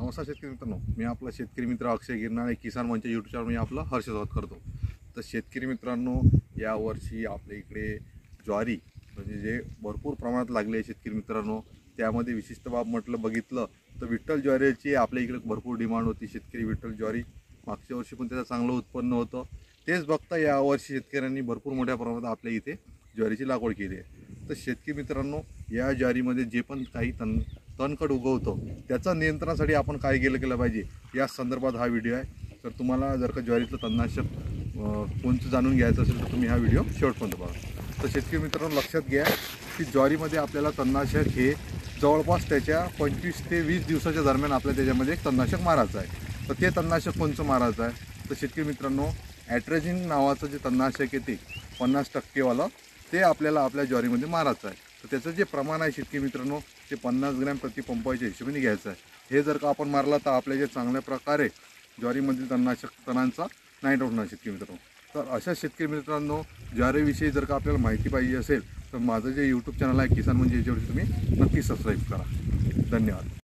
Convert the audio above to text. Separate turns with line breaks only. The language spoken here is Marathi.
नमस्कार शेतकरी मित्रांनो, मी आपला शेतकरी मित्र अक्षय गिरनाळे किसान मंच यूट्यूब चॅनल मी आपलं हर्ष स्वागत करतो। तर शेतकरी मित्रांनो, यावर्षी आपल्या इकडे ज्वारी म्हणजे जे भरपूर प्रमाणात लागले आहे शेतकरी मित्रांनो, त्यामध्ये विशिष्ट बाब बघितलं तर विठ्ठल ज्वारीची आपल्या इकडे भरपूर डिमांड होती। शेतकरी विठ्ठल ज्वारी मागच्या वर्षी पण त्याचं चांगलं उत्पन्न होतं। तेच बघता यावर्षी शेतकऱ्यांनी भरपूर मोठ्या प्रमाणात आपल्या इथे ज्वारीची लागवड केली आहे। तर शेतकरी मित्रांनो, या ज्वारीमध्ये जे पण काही तणकट उगवतो त्याच्या नियंत्रणासाठी आपण काय केलं पाहिजे या संदर्भात हा व्हिडिओ आहे। तर तुम्हाला जर का ज्वारीचं तणनाशक कोणतं जाणून घ्यायचं असेल तर तुम्ही हा व्हिडिओ शेवटपर्यंत बघा। तर शेतकरी मित्रांनो, लक्षात घ्या की ज्वारीमध्ये आपल्याला तणनाशक हे जवळपास त्याच्या 25 ते 20 दिवसाच्या दरम्यान आपल्याला त्याच्यामध्ये एक तणनाशक मारायचं आहे। तर ते तणनाशक कोणतं मारायचं आहे तर शेतकरी मित्रांनो, ॲट्रेजिन नावाचं जे तणनाशक आहे ते 50% वालं ते आपल्याला आपल्या ज्वारीमध्ये मारायचं आहे। तर त्याचं जे प्रमाण आहे शेतकरी मित्रांनो, ते 50 ग्रॅम प्रति पंपाच्या हिशोबाने घ्यायचं आहे। हे जर का आपण मारला तर आपल्या जे चांगल्या प्रकारे ज्वारीमधील तणांचा नाईट आउट होणार शेतकरी मित्रांनो। तर अशा शेतकरी मित्रांनो, ज्वारीविषयी जर का आपल्याला माहिती पाहिजे असेल तर माझं जे यूट्यूब चॅनल आहे किसान म्हणजे याच्यावरती तुम्ही नक्की सबस्क्राईब करा। धन्यवाद।